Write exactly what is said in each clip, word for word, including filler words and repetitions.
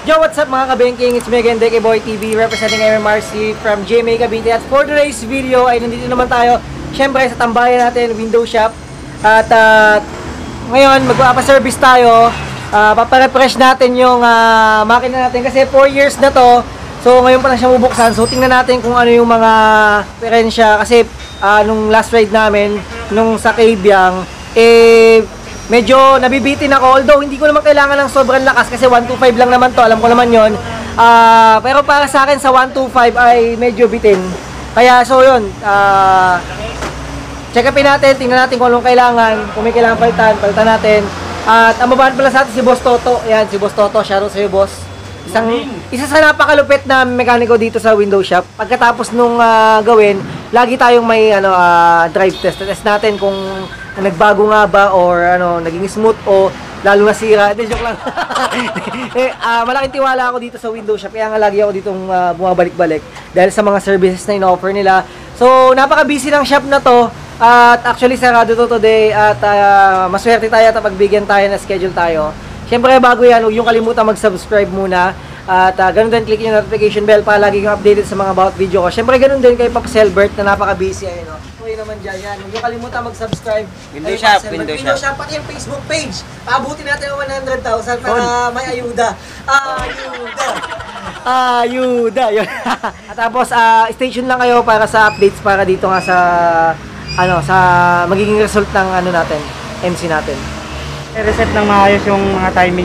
Yo, what's up mga kabengking? It's me again, Deke Boy T V, representing M M R C from G M A Cavite. At for today's video ay nandito naman tayo, syempre sa tambayan natin, window shop. At uh, ngayon, magpapa-service tayo. Uh, paparefresh natin yung uh, makina natin kasi four years na to. So ngayon pa lang siya bubuksan. So tingnan natin kung ano yung mga diferensya. Kasi uh, nung last ride namin, nung sa Cabiang, eh medyo nabibitin ako, although hindi ko naman kailangan ng sobrang lakas kasi one two five lang naman to, alam ko naman yon. Uh, pero para sa akin sa one two five ay medyo bitin. Kaya so yun, uh, check upin natin, tingnan natin kung anong kailangan, kung may kailangan palitan, palitan natin. At ang babaan pala sa atin si Boss Toto. Yan, si Boss Toto, shoutout sa iyo, boss. Isang, isa sa napakalupit na mekaniko dito sa window shop. Pagkatapos nung uh, gawin, lagi tayong may ano, uh, drive test. Test natin kung nagbago nga ba or ano, naging smooth o lalo nasira. Hindi, joke lang. eh, uh, malaking tiwala ako dito sa window shop. Kaya nga lagi ako ditong uh, bumabalik-balik dahil sa mga services na in-offer nila. So, napaka-busy ng shop na to. At actually, sarado to today. At uh, maswerte tayo at pagbigyan tayo na schedule tayo. Siyempre, bago yan, huwag yung kalimutan mag-subscribe muna. At uh, ganun din, click yung notification bell para lagi kang updated sa mga about video ko. Siyempre, ganun din kay Pop Selbert na napaka-busy. Ayun, no? Tuloy naman dyan. Yan. Huwag yung kalimutan mag-subscribe. Window shop, window shop. Window shop, pati yung Facebook page. Pabuti natin ang one hundred thousand para may ayuda. Ayuda! Ayuda! Yun. At tapos, uh, stay tuned lang kayo para sa updates para dito nga sa, ano, sa magiging result ng ano natin, M C natin. I-reset ng maayos yung mga timing.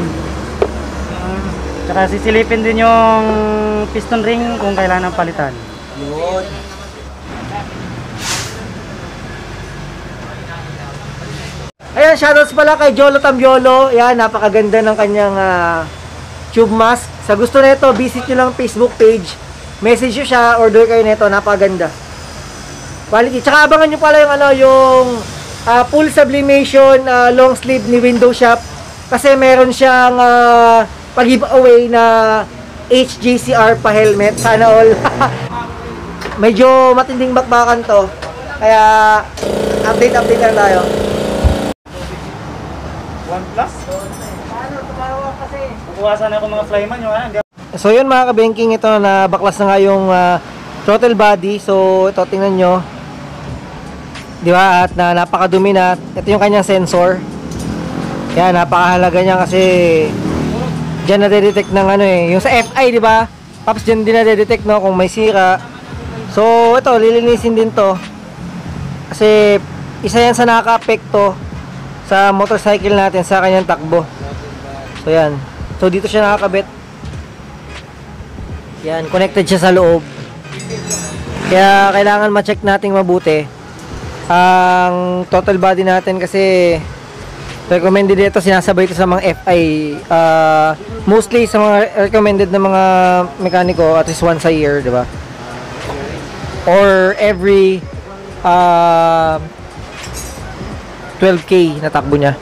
Tsaka sisilipin din yung piston ring kung kailangan palitan. Yun. Ayan, shoutouts pala kay Jolo Tambiolo. Yan, napakaganda ng kanyang uh, tube mask. Sa gusto nito, visit nyo lang Facebook page. Message nyo siya, order kayo nito, napakaganda. Quality. Tsaka abangan nyo pala yung ano, yung uh, full sublimation uh, long sleeve ni Window Shop. Kasi meron siyang uh, pag-giveaway na H J C R pa helmet. Sana all. Medyo matinding bakbakan to. Kaya update update lang tayo. One plus? Paano tumawa kasi? Bukuwasan ako mga flyman yung ano. So yun mga kabengking, ito na baklas na nga yung uh, throttle body. So ito tingnan nyo. Di ba? At na napakadumi na. Ito yung kanyang sensor. Yan, napakahalaga niya kasi diyan na-detect ng ano eh, yung sa F I, di ba? Tapos diyan din na-detect no kung may sira. So ito, lilinisin din to. Kasi isa yan sa nakaka-apekto sa motorcycle natin sa kanyang takbo. So yan. So dito siya nakakabit. Yan, connected siya sa loob. Kaya kailangan ma-check nating mabuti ang total body natin kasi recommended ito, sinasabay ito sa mga F I. Uh, mostly sa mga recommended na mga mekaniko at least once a year, di ba? Or every uh, twelve K na takbo niya.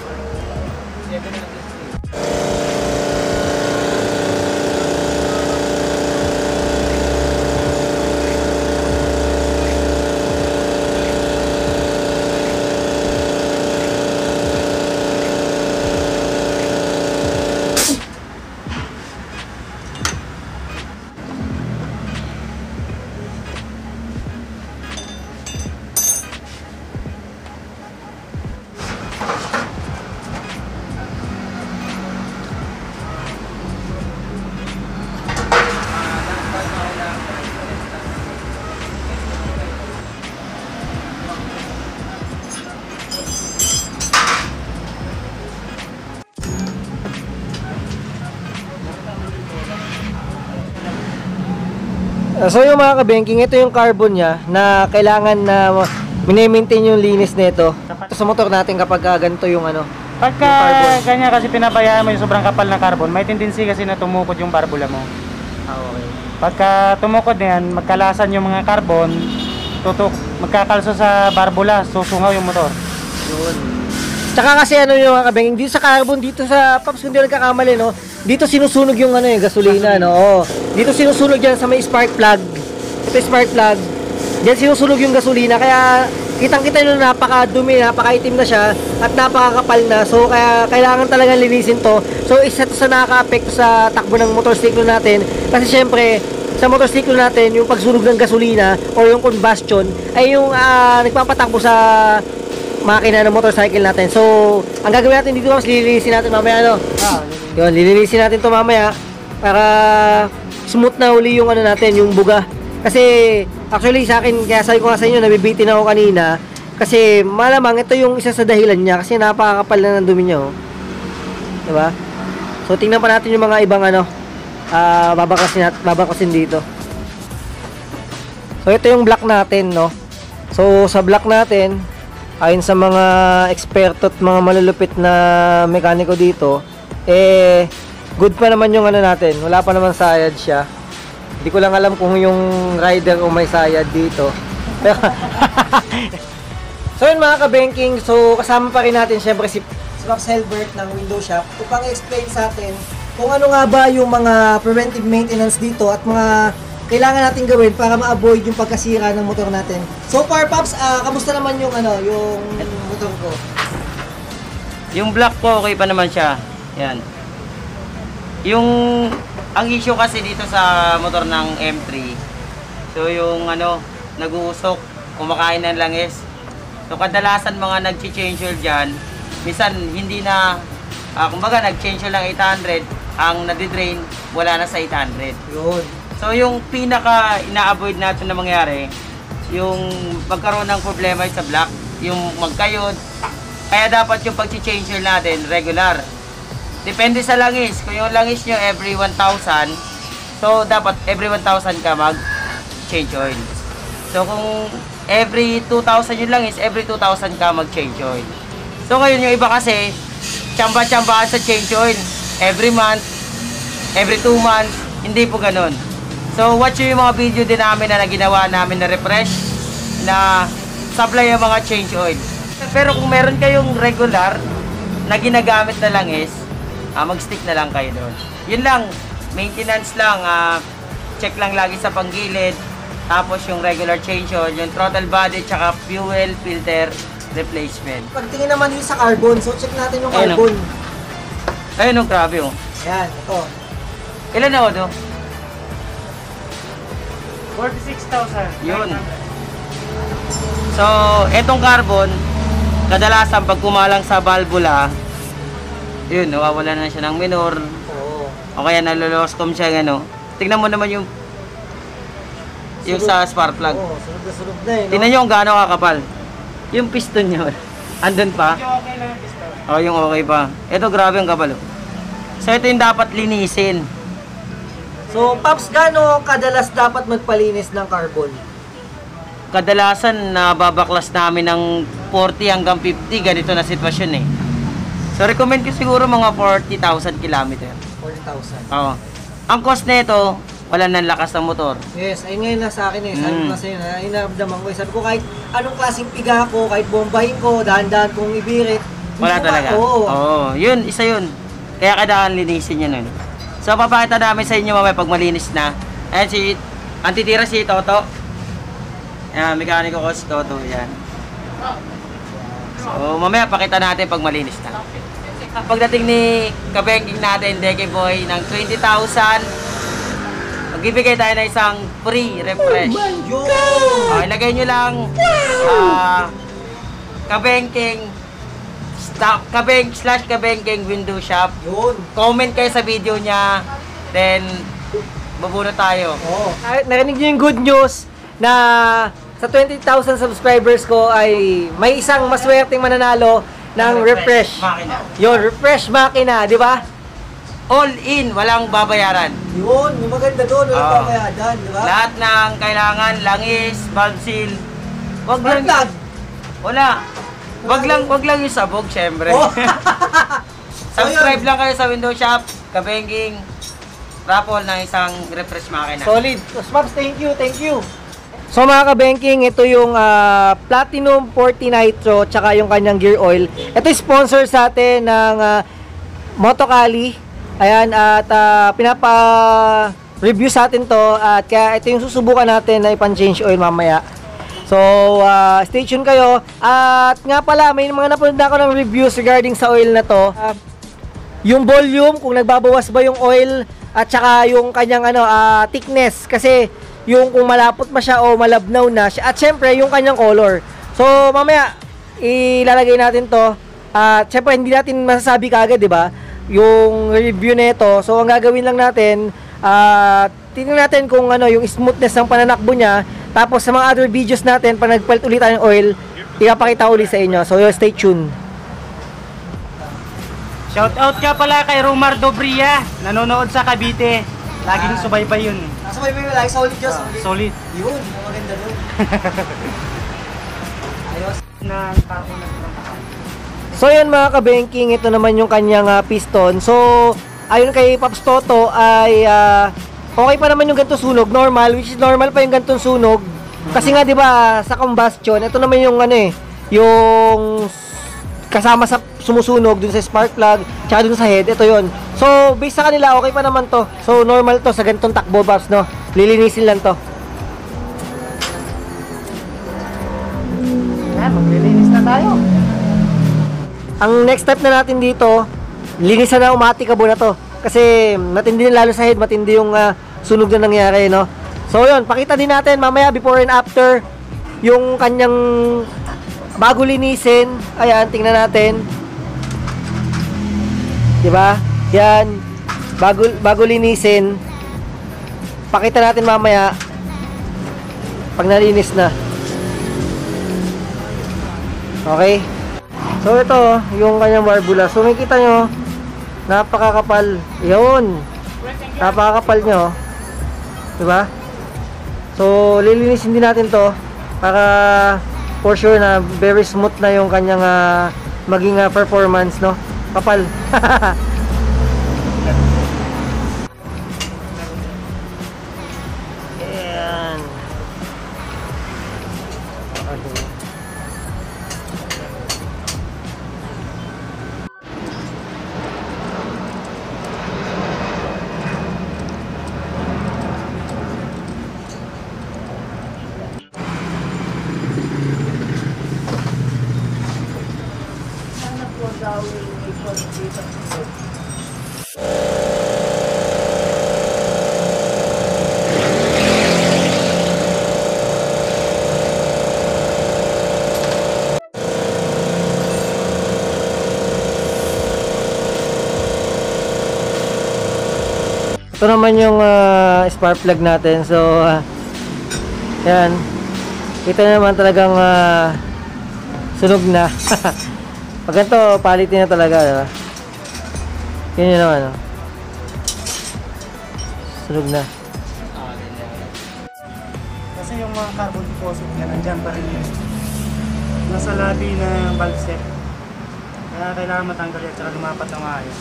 So yung mga kabengking, ito yung carbon niya na kailangan na mini-maintain yung linis nito. Ito sa motor natin kapag uh, ganito yung ano. Pagka yung ganyan kasi pinabayaan mo yung sobrang kapal na carbon, may tendency kasi na tumukod yung barbula mo. Ah, okay. Pagka tumukod na yan, magkalasan yung mga carbon, tutok, magkakalso sa barbula, susungaw yung motor. Yun. Tsaka kasi ano yung mga kabengking, dito sa carbon, dito sa Pops, kung di nagkakamali, no? Dito sinusunog yung ano yung gasolina, no? Oo. Dito sinusunog yan sa may spark plug. Ito yung spark plug. Diyan sinusunog yung gasolina, kaya kitang-kita nyo na napaka-dumi, napaka-itim na siya at napaka-kapal na. So kaya kailangan talaga linisin to. So isa to sa nakaka-apekto sa takbo ng motorsiklo natin kasi syempre sa motorsiklo natin yung pagsunog ng gasolina o yung combustion ay yung uh, nagpapatakbo sa makina ng motorcycle natin. So ang gagawin natin dito, mas lilinisin natin mamaya, ano? Ah, yun, lilinisin natin to mamaya para smooth na uli yung ano natin, yung buga. Kasi actually sa akin, kaya sabi ko nga sa inyo, nabibitin ako kanina kasi malamang ito yung isa sa dahilan niya kasi napakakapal na ng dumi niya, oh. Diba? So tingnan pa natin yung mga ibang ano, uh, babakasin, nat babakasin dito. So ito yung block natin, no? So sa block natin, ayon sa mga eksperto at mga malulupit na mekaniko dito, eh good pa naman yung ano natin, wala pa naman sayad siya. Hindi ko lang alam kung yung rider o may sayad dito. Pero so yun mga ka-banking, so kasama pa rin natin syempre si, si Max Helbert ng Window Shop upang i-explain sa atin kung ano nga ba yung mga preventive maintenance dito at mga kailangan natin gawin para ma-avoid yung pagkasira ng motor natin. So far, Pops, uh, kamusta naman yung ano, yung motor ko? Yung black po, okay pa naman siya. Yan. Yung ang issue kasi dito sa motor ng M three, so yung ano, nag-uusok, kumakain ng langis. So kadalasan mga nag-change oil dyan, minsan hindi na, uh, kumbaga nag-change oil ng eight hundred, ang nadidrain, wala na sa eight hundred. Yun. So yung pinaka ina-avoid natin na mangyari, yung magkaroon ng problema sa black, yung magkayod. Kaya dapat yung pag-change oil natin, regular. Depende sa langis. Kung yung langis nyo every one thousand, so dapat every one thousand ka mag-change oil. So kung every two thousand yung langis, every two thousand ka mag-change oil. So ngayon yung iba kasi, tsamba-tsambaan sa change oil. Every month, every two months, hindi po ganun. So watch yung mga video din namin na ginawa namin na refresh, na supply yung mga change oil. Pero kung meron kayong regular na ginagamit na langis, Uh, mag-stick na lang kayo doon. Yun lang, maintenance lang, uh, check lang lagi sa panggilid, tapos yung regular change oil, yung throttle body, tsaka fuel filter replacement. Pagtingin naman yung sa carbon, so check natin yung Ayun, carbon. Ayun, oh, grabe oh. Ayan, ito. Ilan na oh, forty-six thousand. Yun. So, etong carbon, kadalasan pag kumalang sa valvula, yun, nawawala na siya ng minor. Oo. O kaya naloloscom siya, ano. Tignan mo naman yung yung sa spark plug. Oo, sunod na sunod na eh, no? Tingnan nyo kung gaano kakapal. Yung piston niya, andun pa. Okay lang yung piston. O, yung okay pa. Ito, grabe ang kapal. Oh. So, ito yung dapat linisin. So, Pops, gaano kadalas dapat magpalinis ng carbon? Kadalasan, nababaklas namin ng forty hanggang fifty. Ganito na sitwasyon eh. So, recommend ko siguro mga forty thousand kilometer. forty thousand. Oo. Ang cost nito, wala nang lakas ng motor. Yes, ayun ngayon na sa akin eh. Sabi ko Mm. kasi na, inaramdaman ko. eh. Sabi ko kahit anong klaseng piga ko, kahit bombahin ko, dahan-dahan kong ibirit. hindi Wala ko talaga. ma- Oo. Oo. Yun, isa yun. Kaya kailangan linisin yun nun. So, papakita namin sa inyo mamaya pag malinis na. Ayan si, ang titira si Toto. Ayan, mekaniko ko si Toto. Ayan. So, mamaya pakita natin pag malinis na. Pagdating ni kabenking natin, Deke Boy, ng twenty thousand, magbibigay tayo ng isang free refresh. Yun! Uh, ilagay nyo lang uh, kabenking stop, kabeng slash kabenking window shop. Yun! Comment kayo sa video niya, then babunot tayo. Oo. Ah, narinig nyo yung good news na sa twenty thousand subscribers ko ay may isang maswerteng mananalo ng refresh. Makina. Yun, refresh makina, di ba? All in, walang babayaran. Yun, yung maganda doon, walang Oo. babayadan, di ba? Lahat ng kailangan, langis, valve seal. Wag lang, Spark plug. wala. Wag lang, wag lang yung sabog, syempre. Oh. Subscribe lang kayo sa window shop, kabenking, raffle ng isang refresh makina. Solid. Pops, thank you, thank you. So mga ka-banking, ito yung ah, Platinum forty Nitro tsaka yung kanyang gear oil. Ito yung sponsor sa atin ng uh, Motokali. Ayan, at ah, pinapa-review sa atin to at kaya ito yung susubukan natin na ipan-change oil mamaya. So, uh, stay tuned kayo. At nga pala, may mga napanood na ako ng reviews regarding sa oil na to. Uh, yung volume, kung nagbabawas ba yung oil, at saka yung kanyang ano, uh, thickness. Kasi, yung kung malapot ma siya o malabnaw na siya. At syempre, yung kanyang color. So, mamaya, ilalagay natin to. At syempre, hindi natin masasabi kagad, di ba? Yung review nito. So, ang gagawin lang natin, uh, tingnan natin kung ano, yung smoothness ng pananakbo niya. Tapos sa mga other videos natin, pag nagpalit ulit tayo ng oil, ipapakita ulit sa inyo. So, stay tuned. Shout out ka pala kay Romar Dobria, nanonood sa Cavite. Laging subaybay yun. Nasabay mo yung like, solid Diyos. Uh, solid. Yun, maganda doon. Ayos. Na tao na So, yan mga kabenking, ito naman yung kanyang uh, piston. So, ayon kay Pops Toto ay uh, okay pa naman yung ganitong sunog, normal, which is normal pa yung ganitong sunog. Kasi nga 'di ba, sa combustion, ito naman yung ano eh, yung kasama sa sumusunog dun sa spark plug, tsaka dun sa head, ito yon. So, based sa kanila, okay pa naman to. So, normal to sa ganitong takbo, Pops, no? Lilinisin lang to. Yan, maglilinis na tayo. Ang next step na natin dito, linisan na automatic na to. Kasi matindi na lalo sa head, matindi yung uh, sunog na nangyari, no? So yun, pakita din natin mamaya before and after yung kanyang bago linisin. Ayan, tingnan natin. Diba? Yan. Bago, bago linisin. Pakita natin mamaya pag nalinis na. Okay? So ito, yung kanyang barbula. So makikita nyo, napakakapal. Yun. Napakakapal nyo. Diba? So, lilinisin din natin to para for sure na very smooth na yung kanyang uh, maging uh, performance, no? Kapal. Ayan. Ito naman yung uh, spark plug natin. So, uh, yan. Ito naman talagang uh, sunog na. Pag ganito, palitin na talaga. Diba? Yun yun naman. Oh. Sunog na. Kasi yung mga carbon deposit na nandyan pa rin yun. Nasa labi ng valve set. Kaya kailangan matanggal yan at lumapat ng maayos.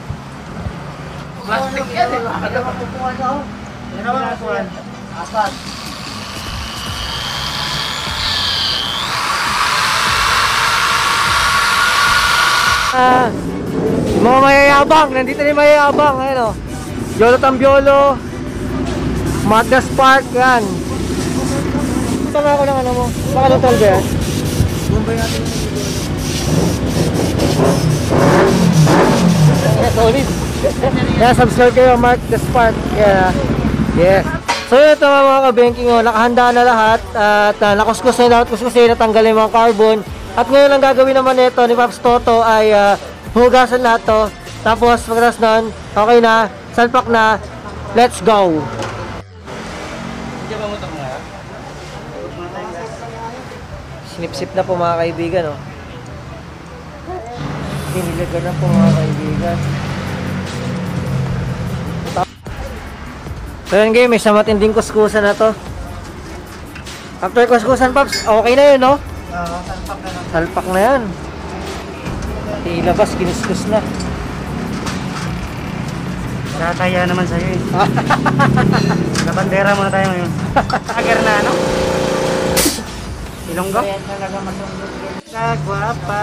Plastic yan eh. Ano ka pupuan ako? Yan ang pinatuan. Apat. Ah, mga mayayabang, nandito na yung mayayabang, ayun o. Yolo Tambiolo, Magda Spark, yan. Tama ako ng ano mo, baka total ba yan? Bumbay natin yung Yeah, solid. Yeah, subscribe kayo, Mark the Spark. Yeah. Yes. So yun ito mga kabenking, oh, nakahanda na lahat at uh, nakuskus na lahat, kuskus na natanggal yung mga carbon. At ngayon ang gagawin naman nito ni Pops Toto ay uh, hugasan lahat to. Tapos pagkatapos nun, okay na, salpak na, let's go. Hindi ba mo ito mga? Snip-sip na po mga kaibigan, oh. Dinilagan na po mga kaibigan. So yun game, may sa matinding kuskusan na to. After kuskusan, Pops, okay na yun, no? Oo, salpak na lang. Salpak na yan. Pati ilabas, kiniskus na. Nakakaya naman sa'yo eh. Labandera muna tayo ngayon. Agar na ano? Ilonggo? Kaya talaga matunggot. Kagwapa.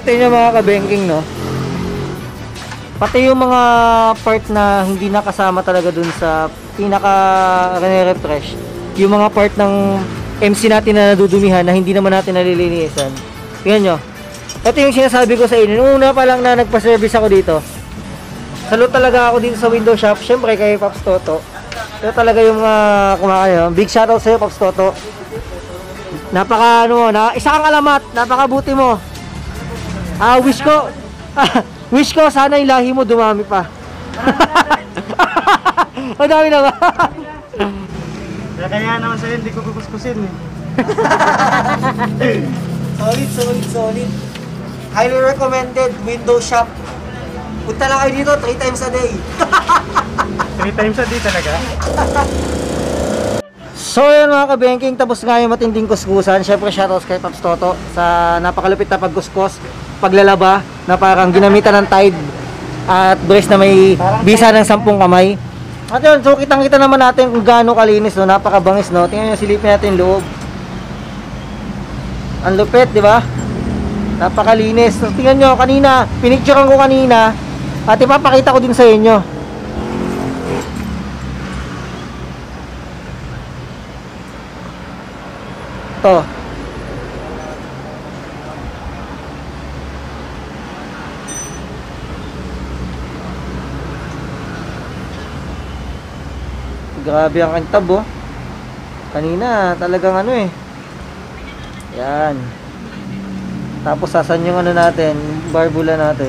Tingnan nyo mga kabengking, no? Pati yung mga part na hindi nakasama talaga dun sa pinaka refresh, yung mga part ng M C natin na nadudumihan na hindi naman natin nalilinisan. Tingnan nyo. Ito yung sinasabi ko sa inyo. Nung una pa lang na nagpa-service ako dito, salute talaga ako dito sa window shop. Syempre kay Pops Toto. Ito talaga yung mga uh, kumakayo. Big shoutout sa iyo, Pops Toto. Napaka ano, na, isa kang alamat. Napakabuti mo. Ah, wish ko. Wish ko sana yung lahi mo dumami pa. Ang dami na ba? Kaya kaya naman sa'yo, hindi ko kukuskusin eh. Solid, solid, solid. Highly recommended window shop. Punta lang kayo dito three times a day. Three times a day talaga. So yun mga kabengking, tapos nga yung matinding kuskusan. Syempre shoutouts kay Pops Toto sa napakalupit na pagkuskus, paglalaba na parang ginamitan ng Tide at brace na may bisa ng sampung kamay. At yun, so kitang kita naman natin kung gaano kalinis, no? Napakabangis, no? Tingnan nyo, silipin natin yung loob. Ang lupit, di ba? Napakalinis. So tingnan nyo, kanina, pinicturean ko kanina at ipapakita ko din sa inyo. Ito. Grabe ang kintab, oh. Kanina, talagang ano eh. Yan. Tapos sasan yung ano natin, barbula natin.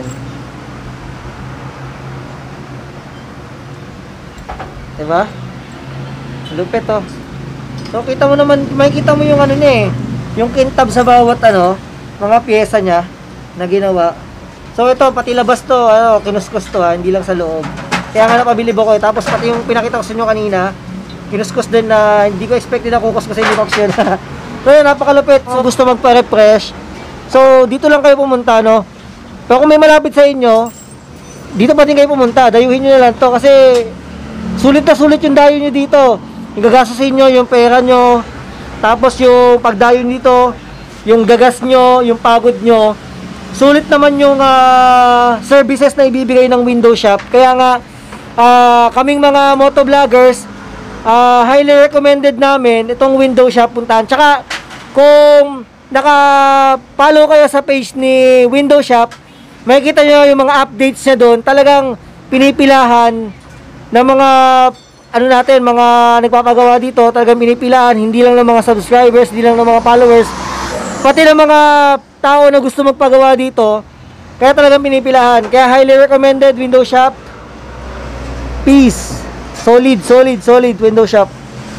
Diba? Lupit, oh. So kita mo naman, makikita mo yung ano niya eh. Yung kintab sa bawat ano, mga pyesa niya na ginawa. So ito, pati labas to, ano, kinuskus to ha, hindi lang sa loob. Kaya nga napabilib ako eh. Tapos pati yung pinakita ko sa inyo kanina, kinuskus din na hindi ko expected na kukuskusin yung box yun. So yun, napakalupit. So gusto magpa-refresh. So dito lang kayo pumunta, no? Pero kung may malapit sa inyo, dito pa din kayo pumunta. Dayuhin nyo na lang to kasi sulit na sulit yung dayo nyo dito. Yung gagastos sa inyo, yung pera nyo, tapos yung pagdayo dito, yung gagas nyo, yung pagod nyo. Sulit naman yung uh, services na ibibigay ng window shop. Kaya nga, uh, kaming mga motovloggers, uh, highly recommended namin itong window shop puntahan. Tsaka, kung naka-follow kayo sa page ni window shop, makikita nyo yung mga updates niya doon. Talagang pinipilahan ng mga ano natin, mga nagpapagawa dito, talagang pinipilahan, hindi lang ng mga subscribers, hindi lang ng mga followers, pati ng mga tao na gusto magpagawa dito. Kaya talagang pinipilahan. Kaya highly recommended window shop. Peace. Solid, solid, solid window shop.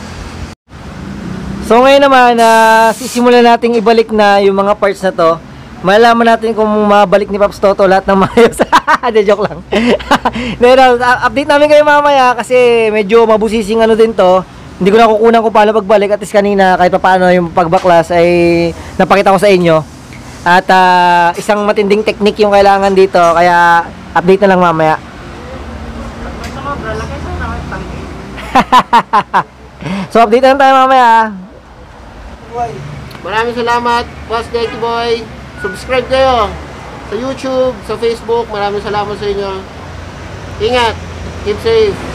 So ngayon naman, uh, sisimulan natin ibalik na yung mga parts na to. Malalaman natin kung mabalik ni Pops Toto lahat ng maayos. De, joke lang. Pero, update namin kayo mamaya kasi medyo mabusising ano din to. Hindi ko na kukunan kung paano pagbalik. At least kanina kahit pa paano yung pagbaklas ay napakita ko sa inyo. At uh, isang matinding technique yung kailangan dito. Kaya update na lang mamaya. So update na lang tayo mamaya. Maraming salamat, Boss Dekky Boy. Subscribe kayo sa YouTube, sa Facebook. Maraming salamat sa inyo. Ingat, keep safe.